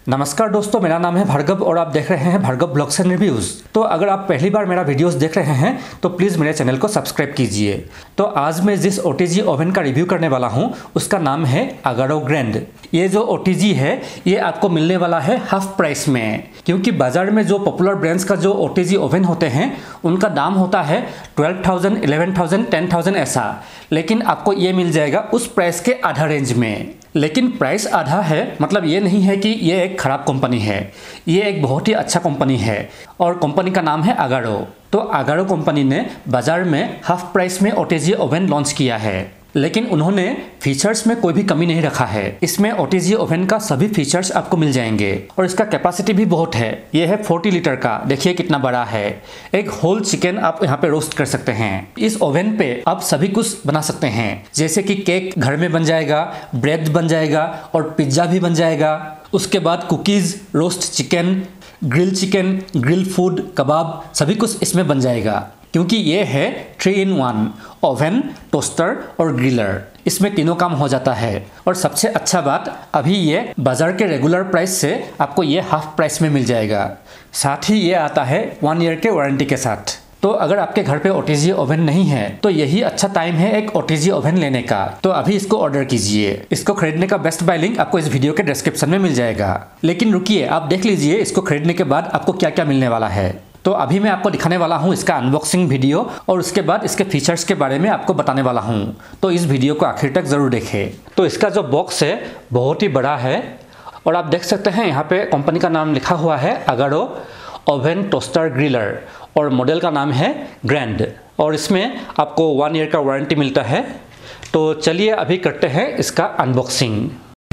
नमस्कार दोस्तों, मेरा नाम है भार्गव और आप देख रहे हैं भार्गव ब्लॉग्स एंड रिव्यूज़। तो अगर आप पहली बार मेरा वीडियोस देख रहे हैं तो प्लीज़ मेरे चैनल को सब्सक्राइब कीजिए। तो आज मैं जिस OTG ओवन का रिव्यू करने वाला हूं उसका नाम है अगारो ग्रैंड। ये जो OTG है ये आपको मिलने वाला है हाफ प्राइस में, क्योंकि बाज़ार में जो पॉपुलर ब्रांड्स का जो OTG ओवन होते हैं उनका दाम होता है 12,000, 11,000, 10,000 ऐसा, लेकिन आपको ये मिल जाएगा उस प्राइस के आधा रेंज में। लेकिन प्राइस आधा है मतलब ये नहीं है कि ये एक ख़राब कंपनी है, ये एक बहुत ही अच्छा कंपनी है और कंपनी का नाम है अगारो। तो अगारो कंपनी ने बाज़ार में हाफ प्राइस में OTG ओवन लॉन्च किया है, लेकिन उन्होंने फीचर्स में कोई भी कमी नहीं रखा है। इसमें OTG ओवन का सभी फीचर्स आपको मिल जाएंगे और इसका कैपेसिटी भी बहुत है। ये है 40 लीटर का, देखिए कितना बड़ा है। एक होल चिकन आप यहाँ पे रोस्ट कर सकते हैं। इस ओवन पे आप सभी कुछ बना सकते हैं, जैसे कि केक घर में बन जाएगा, ब्रेड बन जाएगा और पिज्ज़ा भी बन जाएगा। उसके बाद cookies, roast chicken, grill food, कबाब, सभी कुछ इसमें बन जाएगा, क्योंकि ये है 3-in-1 ओवन, टोस्टर और ग्रिलर। इसमें तीनों काम हो जाता है। और सबसे अच्छा बात, अभी ये बाज़ार के रेगुलर प्राइस से आपको ये हाफ प्राइस में मिल जाएगा। साथ ही ये आता है 1 ईयर के वारंटी के साथ। तो अगर आपके घर पे OTG ओवन नहीं है तो यही अच्छा टाइम है एक OTG ओवन लेने का। तो अभी इसको ऑर्डर कीजिए। इसको खरीदने का बेस्ट बाय लिंक आपको इस वीडियो के डिस्क्रिप्शन में मिल जाएगा। लेकिन रुकिए, आप देख लीजिए इसको खरीदने के बाद आपको क्या क्या मिलने वाला है। तो अभी मैं आपको दिखाने वाला हूँ इसका अनबॉक्सिंग वीडियो और उसके बाद इसके फीचर्स के बारे में आपको बताने वाला हूँ। तो इस वीडियो को आखिर तक ज़रूर देखें। तो इसका जो बॉक्स है बहुत ही बड़ा है और आप देख सकते हैं यहाँ पे कंपनी का नाम लिखा हुआ है अगारो ओवन टोस्टर ग्रिलर और मॉडल का नाम है ग्रैंड और इसमें आपको 1 ईयर का वारंटी मिलता है। तो चलिए अभी करते हैं इसका अनबॉक्सिंग।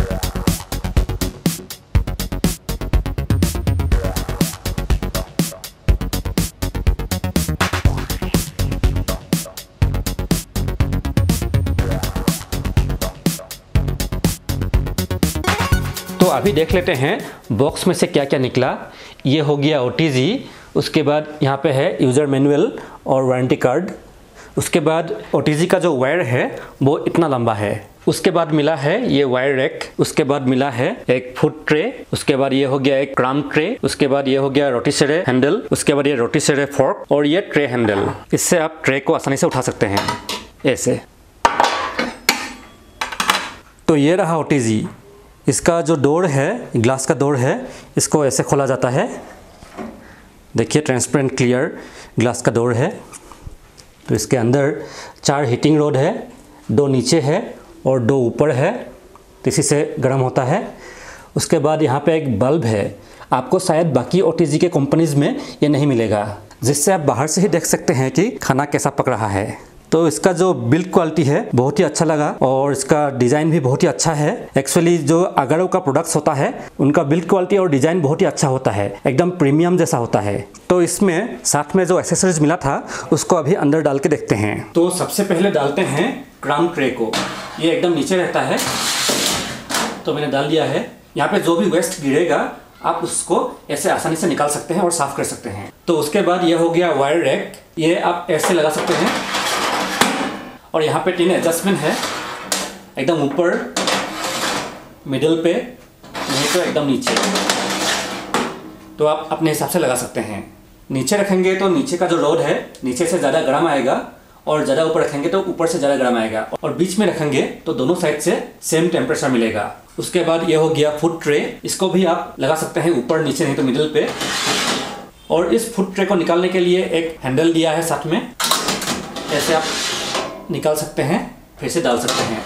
तो अभी देख लेते हैं बॉक्स में से क्या क्या निकला। ये हो गया OTG, उसके बाद यहाँ पे है यूज़र मैनुअल और वारंटी कार्ड। उसके बाद OTG का जो वायर है वो इतना लंबा है। उसके बाद मिला है ये वायर रैक। उसके बाद मिला है एक फूड ट्रे। उसके बाद ये हो गया एक क्राम ट्रे। उसके बाद ये हो गया रोटीसेरे हैंडल। उसके बाद ये रोटीसेरे फोर्क और ये ट्रे हैंडल। इससे आप ट्रे को आसानी से उठा सकते हैं ऐसे। तो ये रहा OTG। इसका जो डोर है, ग्लास का डोर है, इसको ऐसे खोला जाता है। देखिए ट्रांसपेरेंट क्लियर ग्लास का डोर है। तो इसके अंदर 4 हीटिंग रॉड है, 2 नीचे है और 2 ऊपर है, तो इसी से गर्म होता है। उसके बाद यहाँ पे एक बल्ब है। आपको शायद बाकी OTG के कंपनीज़ में ये नहीं मिलेगा, जिससे आप बाहर से ही देख सकते हैं कि खाना कैसा पक रहा है। तो इसका जो बिल्ड क्वालिटी है बहुत ही अच्छा लगा और इसका डिज़ाइन भी बहुत ही अच्छा है। एक्चुअली जो अगारो का प्रोडक्ट्स होता है उनका बिल्ड क्वालिटी और डिज़ाइन बहुत ही अच्छा होता है, एकदम प्रीमियम जैसा होता है। तो इसमें साथ में जो एक्सेसरीज मिला था उसको अभी अंदर डाल के देखते हैं। तो सबसे पहले डालते हैं क्राम ट्रे को। ये एकदम नीचे रहता है, तो मैंने डाल दिया है। यहाँ पे जो भी वेस्ट गिरेगा आप उसको ऐसे आसानी से निकाल सकते हैं और साफ़ कर सकते हैं। तो उसके बाद ये हो गया वायर रैक। ये आप ऐसे लगा सकते हैं और यहाँ पे 3 एडजस्टमेंट है, एकदम ऊपर, मिडिल पे, नहीं तो एकदम नीचे। तो आप अपने हिसाब से लगा सकते हैं। नीचे रखेंगे तो नीचे का जो रॉड है नीचे से ज़्यादा गर्म आएगा और ज़्यादा ऊपर रखेंगे तो ऊपर से ज़्यादा गर्म आएगा, और बीच में रखेंगे तो दोनों साइड से सेम टेम्परेचर मिलेगा। उसके बाद ये हो गया फूड ट्रे। इसको भी आप लगा सकते हैं ऊपर, नीचे, नहीं तो मिडिल पे। और इस फूड ट्रे को निकालने के लिए एक हैंडल दिया है साथ में, ऐसे आप निकाल सकते हैं, फिर से डाल सकते हैं।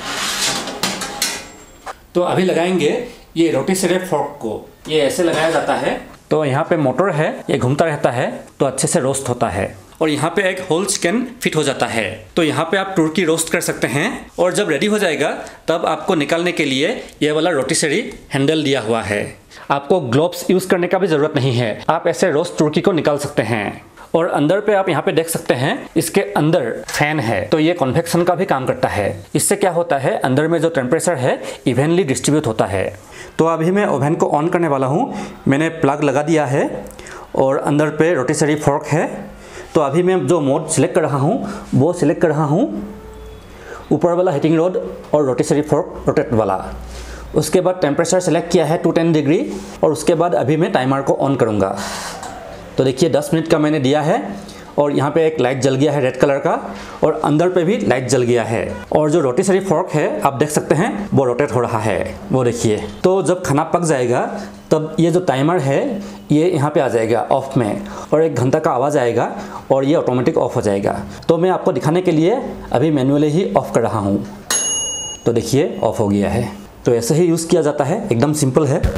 तो अभी लगाएंगे ये रोटीसेरे फोर्क को। ये ऐसे लगाया जाता है। तो यहाँ पे मोटर है, ये घूमता रहता है तो अच्छे से रोस्ट होता है। और यहाँ पे एक होल चिकन फिट हो जाता है। तो यहाँ पे आप तुर्की रोस्ट कर सकते हैं और जब रेडी हो जाएगा तब आपको निकालने के लिए ये वाला रोटीसेरी हैंडल दिया हुआ है। आपको ग्लोव्स यूज़ करने का भी ज़रूरत नहीं है, आप ऐसे रोस्ट तुर्की को निकाल सकते हैं। और अंदर पे आप यहाँ पे देख सकते हैं इसके अंदर फैन है, तो ये कन्वेक्शन का भी काम करता है। इससे क्या होता है, अंदर में जो टेम्परेचर है इवनली डिस्ट्रीब्यूट होता है। तो अभी मैं ओवन को ऑन करने वाला हूँ। मैंने प्लग लगा दिया है और अंदर पे रोटीसेरी फोर्क है। तो अभी मैं जो मोड सिलेक्ट कर रहा हूँ वो सिलेक्ट कर रहा हूँ ऊपर वाला हीटिंग रॉड और रोटीसेरी फोर्क रोटेट वाला। उसके बाद टेम्परेचर सेलेक्ट किया है 210 डिग्री और उसके बाद अभी मैं टाइमर को ऑन करूँगा। तो देखिए 10 मिनट का मैंने दिया है और यहाँ पे एक लाइट जल गया है रेड कलर का और अंदर पे भी लाइट जल गया है और जो रोटेसरी फोर्क है आप देख सकते हैं वो रोटेट हो रहा है, वो देखिए। तो जब खाना पक जाएगा तब ये जो टाइमर है ये यहाँ पे आ जाएगा ऑफ में और 1 घंटा का आवाज़ आएगा और ये ऑटोमेटिक ऑफ हो जाएगा। तो मैं आपको दिखाने के लिए अभी मैन्युअली ही ऑफ कर रहा हूँ। तो देखिए ऑफ हो गया है। तो ऐसे ही यूज़ किया जाता है, एकदम सिंपल है।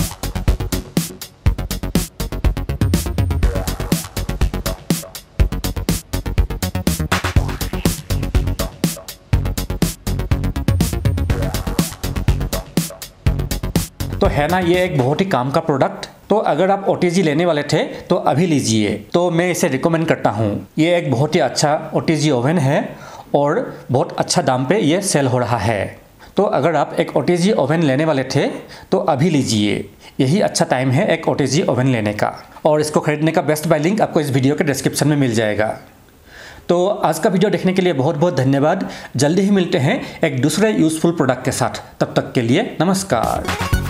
तो है ना ये एक बहुत ही काम का प्रोडक्ट। तो अगर आप OTG लेने वाले थे तो अभी लीजिए, तो मैं इसे रिकमेंड करता हूँ। ये एक बहुत ही अच्छा OTG ओवन है और बहुत अच्छा दाम पे ये सेल हो रहा है। तो अगर आप एक OTG ओवन लेने वाले थे तो अभी लीजिए, यही अच्छा टाइम है एक OTG ओवन लेने का। और इसको खरीदने का बेस्ट बाय लिंक आपको इस वीडियो के डिस्क्रिप्शन में मिल जाएगा। तो आज का वीडियो देखने के लिए बहुत बहुत धन्यवाद। जल्दी ही मिलते हैं एक दूसरे यूज़फुल प्रोडक्ट के साथ। तब तक के लिए नमस्कार।